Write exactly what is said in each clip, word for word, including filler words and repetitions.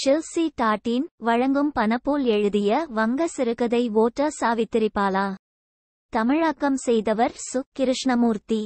சில்சி டாட்டின் வழங்கும் பணப்போல் எழுதிய வங்க சிறுகதை ஓட்ட சாவித்திரிபாலா. தமிழாக்கம் செய்தவர் சு. கிருஷ்ணமூர்த்தி.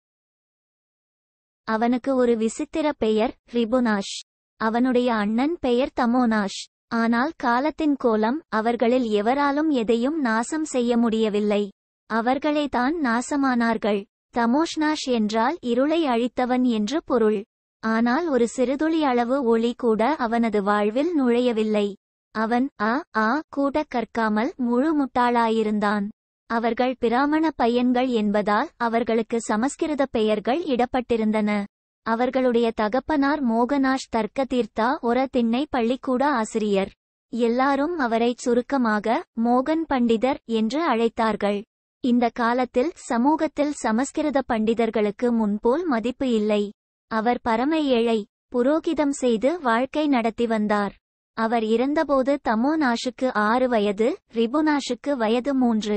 அவனுக்கு ஒரு விசித்திர பெயர் ரிபுனாஷ். அவனுடைய அண்ணன் பெயர் தமோனாஷ். ஆனால் காலத்தின் கோலம் அவர்களில் எவராலும் எதையும் நாசம் செய்ய முடியவில்லை. அவர்களே தான் நாசமானார்கள். தமோஷ்னாஷ் என்றால் இருளை அழித்தவன் என்று பொருள். ஆனால் ஒரு சிறுதுளி அளவு ஒளி கூட அவனது வாழ்வில் நுழையவில்லை. அவன் அ ஆ கூட கற்காமல் முழு முட்டாளாயிருந்தான். அவர்கள் பிராமண பையன்கள் என்பதால் அவர்களுக்கு சமஸ்கிருத பெயர்கள் இடப்பட்டிருந்தன. அவர்களுடைய தகப்பனார் மோகனாஷ் தர்க்க தீர்த்தா ஒர திண்ணை பள்ளிக்கூட ஆசிரியர். எல்லாரும் அவரை சுருக்கமாக மோகன் பண்டிதர் என்று அழைத்தார்கள். இந்த காலத்தில் சமூகத்தில் சமஸ்கிருத பண்டிதர்களுக்கு முன்போல் மதிப்பு இல்லை. அவர் பரம ஏழை. புரோகிதம் செய்து வாழ்க்கை நடத்தி வந்தார். அவர் இறந்தபோது தமோனாஷுக்கு ஆறு வயது, ரிபுனாஷுக்கு வயது மூன்று.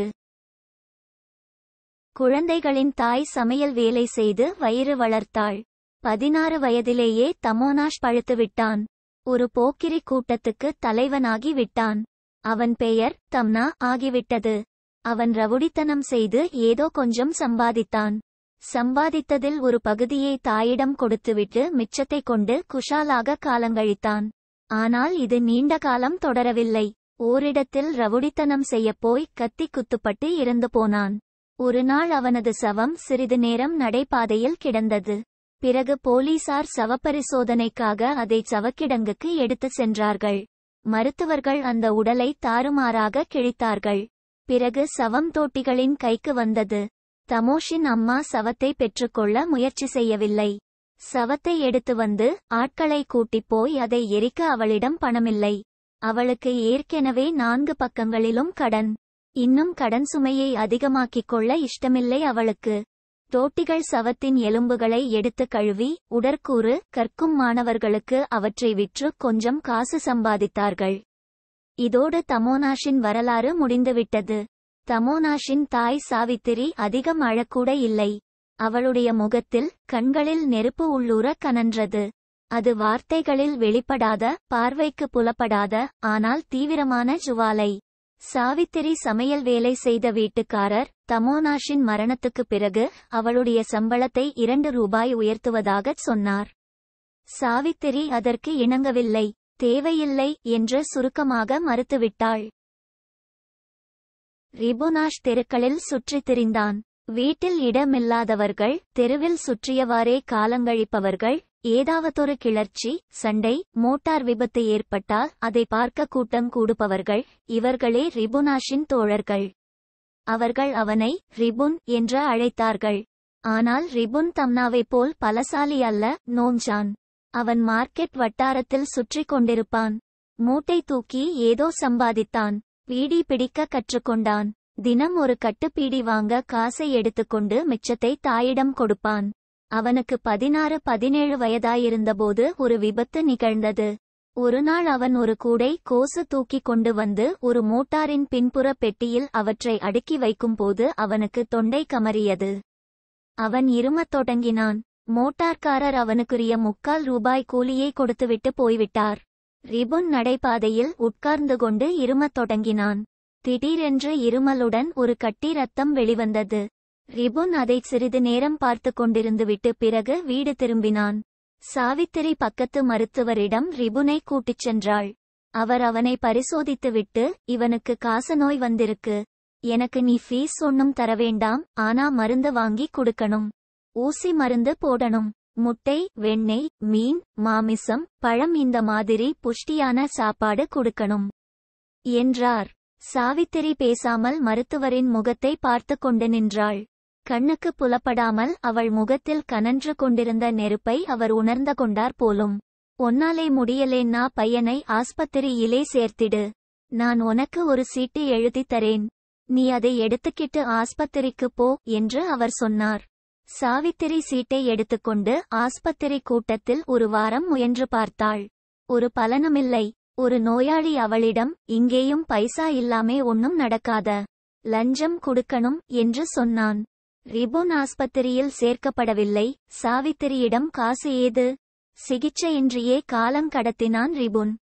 குழந்தைகளின் தாய் சமையல் வேலை செய்து வயிறு வளர்த்தாள். பதினாறு வயதிலேயே தமோனாஷ் பழுத்துவிட்டான். ஒரு போக்கிரி கூட்டத்துக்கு தலைவனாகி விட்டான். அவன் பெயர் தம்னா ஆகிவிட்டது. அவன் ரவுடித்தனம் செய்து ஏதோ கொஞ்சம் சம்பாதித்தான். சம்பாதித்ததில் ஒரு பகுதியை தாயிடம் கொடுத்துவிட்டு மிச்சத்தை கொண்டு குஷாலாக காலங்கழித்தான். ஆனால் இது நீண்ட காலம் தொடரவில்லை. ஓரிடத்தில் ரவுடித்தனம் செய்யப்போய் கத்தி குத்துப்பட்டு இறந்து போனான். ஒரு நாள் அவனது சவம் சிறிது நேரம் நடைபாதையில் கிடந்தது. பிறகு போலீசார் சவப்பரிசோதனைக்காக அதை சவக்கிடங்குக்கு எடுத்துச் சென்றார்கள். மருத்துவர்கள் அந்த உடலை தாறுமாறாக கிழித்தார்கள். பிறகு சவம் தோட்டிகளின் கைக்கு வந்தது. தமோஷின் அம்மா சவத்தை பெற்றுக்கொள்ள முயற்சி செய்யவில்லை. சவத்தை எடுத்து வந்து ஆட்களை கூட்டிப் போய் அதை எரிக்க அவளிடம் பணமில்லை. அவளுக்கு ஏற்கெனவே நான்கு பக்கங்களிலும் கடன். இன்னும் கடன் சுமையை அதிகமாக்கிக் கொள்ள இஷ்டமில்லை அவளுக்கு. தோட்டிகள் சவத்தின் எலும்புகளை எடுத்து கழுவி உடற்கூறு கற்கும் மாணவர்களுக்கு அவற்றை விற்று கொஞ்சம் காசு சம்பாதித்தார்கள். இதோடு தமோனாஷின் வரலாறு முடிந்துவிட்டது. தமோனாஷின் தாய் சாவித்திரி அதிகம் அழக்கூட இல்லை. அவளுடைய முகத்தில் கண்களில் நெருப்பு உள்ளூர கனன்றது. அது வார்த்தைகளில் வெளிப்படாத, பார்வைக்கு புலப்படாத, ஆனால் தீவிரமான ஜுவாலை. சாவித்திரி சமையல் வேலை செய்த வீட்டுக்காரர் தமோனாஷின் மரணத்துக்குப் பிறகு அவளுடைய சம்பளத்தை இரண்டு ரூபாய் உயர்த்துவதாகச் சொன்னார். சாவித்திரி அதற்கு இணங்கவில்லை. தேவையில்லை என்று சுருக்கமாக மறுத்துவிட்டாள். ரிபுனாஷ் தெருக்களில் சுற்றித் திரிந்தான். வீட்டில் இடமில்லாதவர்கள், தெருவில் சுற்றியவாறே காலங்கழிப்பவர்கள், ஏதாவதொரு கிளர்ச்சி, சண்டை, மோட்டார் விபத்து ஏற்பட்டால் அதை பார்க்க கூட்டம் கூடுபவர்கள், இவர்களே ரிபுனாஷின் தோழர்கள். அவர்கள் அவனை ரிபுன் என்று அழைத்தார்கள். ஆனால் ரிபுன் தம்னாவைப் போல் பலசாலி அல்ல, நோஞ்சான். அவன் மார்க்கெட் வட்டாரத்தில் சுற்றி கொண்டிருப்பான். மூட்டை தூக்கி ஏதோ சம்பாதித்தான். பீடி பிடிக்க கற்றுக்கொண்டான். தினம் ஒரு கட்டு பீடி வாங்க காசை எடுத்துக்கொண்டு மிச்சத்தை தாயிடம் கொடுப்பான். அவனுக்கு பதினாறு பதினேழு வயதாயிருந்தபோது ஒரு விபத்து நிகழ்ந்தது. ஒருநாள் அவன் ஒரு கூடை கோசு தூக்கி கொண்டு வந்து ஒரு மோட்டாரின் பின்புற பெட்டியில் அவற்றை அடுக்கி வைக்கும்போது அவனுக்கு தொண்டை கமறியது. அவன் இருமத் தொடங்கினான். மோட்டார்காரர் அவனுக்குரிய முக்கால் ரூபாய் கூலியை கொடுத்துவிட்டு போய்விட்டார். ரிபுன் நடைபாதையில் உட்கார்ந்து கொண்டு இருமத் தொடங்கினான். திடீரென்று இருமலுடன் ஒரு கட்டி ரத்தம் வெளிவந்தது. ரிபுன் அதை சிறிது நேரம் பார்த்து கொண்டிருந்துவிட்டு பிறகு வீடு திரும்பினான். சாவித்திரி பக்கத்து மருத்துவரிடம் ரிபுனை கூட்டிச் சென்றாள். அவர் அவனை பரிசோதித்துவிட்டு, இவனுக்கு காசநோய் வந்திருக்கு. எனக்கு நீ ஃபீஸ் ஒன்னும் தரவேண்டாம், ஆனா மருந்து வாங்கி குடுக்கணும். ஊசி மருந்து போடணும். முட்டை, வெண்ணெய், மீன், மாமிசம், பழம் இந்த மாதிரி புஷ்டியான சாப்பாடு கொடுக்கணும் என்றார். சாவித்திரி பேசாமல் மருத்துவரின் முகத்தை பார்த்து கொண்டு நின்றாள். கண்ணுக்கு புலப்படாமல் அவள் முகத்தில் கனன்று கொண்டிருந்த நெருப்பை அவர் உணர்ந்து கொண்டார் போலும். ஒன்னாலே முடியலேன்னா பையனை ஆஸ்பத்திரியிலே சேர்த்திடு. நான் உனக்கு ஒரு சீட்டு எழுதி தரேன். நீ அதை எடுத்துக்கிட்டு ஆஸ்பத்திரிக்கு போ என்று அவர் சொன்னார். சாவித்திரி சீட்டை எடுத்துக்கொண்டு ஆஸ்பத்திரி கூட்டத்தில் ஒரு வாரம் முயன்று பார்த்தாள். ஒரு பலனுமில்லை. ஒரு நோயாளி அவளிடம், இங்கேயும் பைசா இல்லாமே ஒன்னும் நடக்காத, லஞ்சம் கொடுக்கணும் என்று சொன்னான். ரிபுன் ஆஸ்பத்திரியில் சேர்க்கப்படவில்லை. சாவித்திரியிடம் காசு ஏது? சிகிச்சையின்றியே காலம் கடத்தினான் ரிபுன்.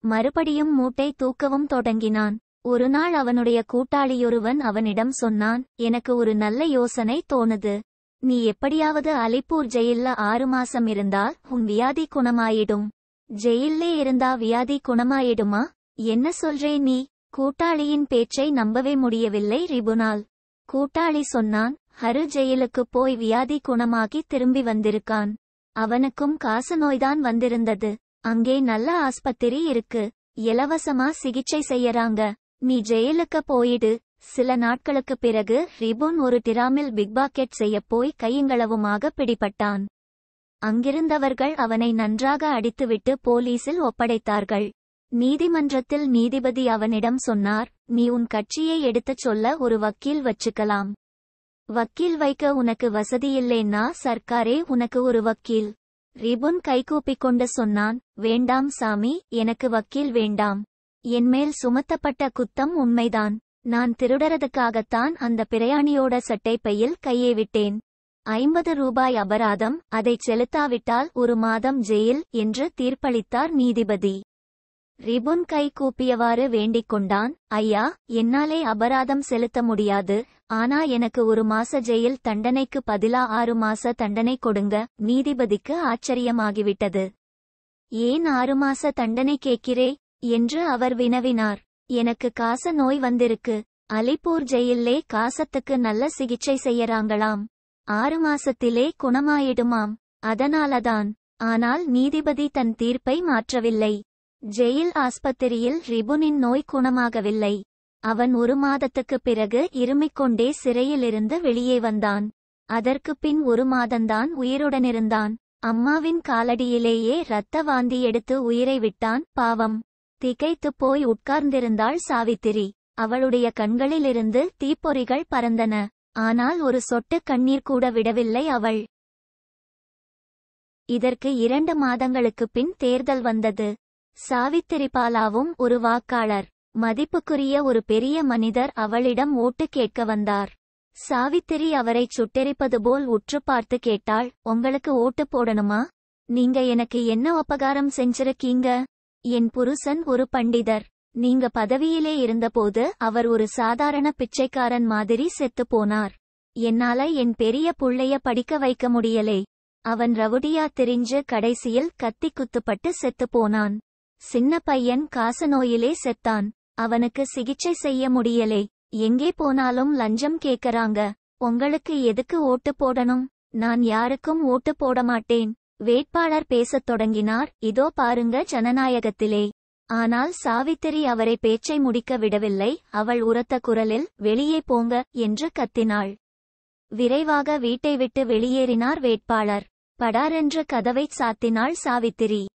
மறுபடியும் மூட்டை தூக்கவும் தொடங்கினான். ஒருநாள் அவனுடைய கூட்டாளியொருவன் அவனிடம் சொன்னான், எனக்கு ஒரு நல்ல யோசனை தோணுது. நீ எப்படியாவது அலிப்பூர் ஜெயில்ல ஆறு மாசம் இருந்தால் உன் வியாதி குணமாயிடும். ஜெயில்லே இருந்தா வியாதி குணமாயிடுமா? என்ன சொல்றே நீ? கூட்டாளியின் பேச்சை நம்பவே முடியவில்லை ரிபுனால். கூட்டாளி சொன்னான், ஹரு ஜெயிலுக்கு போய் வியாதி குணமாகி திரும்பி வந்திருக்கான். அவனுக்கும் காச நோய்தான் வந்திருந்தது. அங்கே நல்ல ஆஸ்பத்திரி இருக்கு, இலவசமா சிகிச்சை செய்யறாங்க. நீ ஜெயிலுக்கு போயிடு. சில நாட்களுக்கு பிறகு ரிபுன் ஒரு டிராமில் பிக்பாக்கெட் செய்ய போய் கையுங்களவுமாக பிடிபட்டான். அங்கிருந்தவர்கள் அவனை நன்றாக அடித்துவிட்டு போலீசில் ஒப்படைத்தார்கள். நீதிமன்றத்தில் நீதிபதி அவனிடம் சொன்னார், நீ உன் கட்சியை எடுத்துச் சொல்ல ஒரு வக்கீல் வச்சுக்கலாம். வக்கீல் வைக்க உனக்கு வசதியில்லைன்னா சர்க்காரே உனக்கு ஒரு வக்கீல். ரிபுன் கைகூப்பிக்கொண்டு சொன்னான், வேண்டாம் சாமி, எனக்கு வக்கீல் வேண்டாம். என்மேல் சுமத்தப்பட்ட குத்தம் உண்மைதான். நான் திருடறதுக்காகத்தான் அந்த பிரயாணியோட சட்டை பையில் கையை விட்டேன். ஐம்பது ரூபாய் அபராதம், அதைச் செலுத்தாவிட்டால் ஒரு மாதம் ஜெயில் என்று தீர்ப்பளித்தார் நீதிபதி. ரிபுன் கை கூப்பியவாறு வேண்டிக் கொண்டான், ஐயா, என்னாலே அபராதம் செலுத்த முடியாது. ஆனா எனக்கு ஒரு மாச ஜெயில் தண்டனைக்கு பதிலா ஆறு மாச தண்டனை கொடுங்க. நீதிபதிக்கு ஆச்சரியமாகிவிட்டது. ஏன் ஆறு மாச தண்டனை கேட்கிறே என்று அவர் வினவினார். எனக்கு காச நோய் வந்திருக்கு. அலிப்பூர் ஜெயிலே காசத்துக்கு நல்ல சிகிச்சை செய்யறாங்களாம். ஆறு மாசத்திலே குணமாயிடுமாம். அதனாலதான். ஆனால் நீதிபதி தன் தீர்ப்பை மாற்றவில்லை. ஜெயில் ஆஸ்பத்திரியில் ரிபுனின் நோய் குணமாகவில்லை. அவன் ஒரு மாதத்துக்கு பிறகு இருமிக்கொண்டே சிறையிலிருந்து வெளியே வந்தான். அதற்கு பின் ஒரு மாதந்தான் உயிருடனிருந்தான். அம்மாவின் காலடியிலேயே இரத்த வாந்தி எடுத்து உயிரை விட்டான். பாவம். திகைத்துப் போய் உட்கார்ந்திருந்தாள் சாவித்திரி. அவளுடைய கண்களிலிருந்து தீப்பொறிகள் பறந்தன. ஆனால் ஒரு சொட்டு கண்ணீர் கூட விடவில்லை அவள். இதற்கு இரண்டு மாதங்களுக்குப் பின் தேர்தல் வந்தது. சாவித்திரிபாலாவும் ஒரு வாக்காளர். மதிப்புக்குரிய ஒரு பெரிய மனிதர் அவளிடம் ஓட்டு கேட்க வந்தார். சாவித்திரி அவரைச் சுட்டெரிப்பது போல் உற்று பார்த்து கேட்டாள், உங்களுக்கு ஓட்டு போடணுமா? நீங்க எனக்கு என்ன உபகாரம் செஞ்சிருக்கீங்க? என் புருஷன் ஒரு பண்டிதர். நீங்க பதவியிலே இருந்தபோது அவர் ஒரு சாதாரண பிச்சைக்காரன் மாதிரி செத்து போனார். என்னால என் பெரிய புள்ளைய படிக்க வைக்க முடியலே. அவன் ரவுடியா திரிஞ்சு கடைசியில் கத்தி குத்துப்பட்டு செத்து போனான். சின்ன பையன் காச நோயிலே செத்தான். அவனுக்கு சிகிச்சை செய்ய முடியலே. எங்கே போனாலும் லஞ்சம் கேக்கறாங்க. உங்களுக்கு எதுக்கு ஓட்டு போடணும்? நான் யாருக்கும் ஓட்டு போட மாட்டேன். வேட்பாளர் பேசத் தொடங்கினார், இதோ பாருங்க ஜனநாயகத்திலே. ஆனால் சாவித்திரி அவரை பேச்சை முடிக்க விடவில்லை. அவள் உரத்த குரலில், வெளியே போங்க என்று கத்தினாள். விரைவாக வீட்டை விட்டு வெளியேறினார் வேட்பாளர். படாரென்று கதவைச் சாத்தினாள் சாவித்திரி.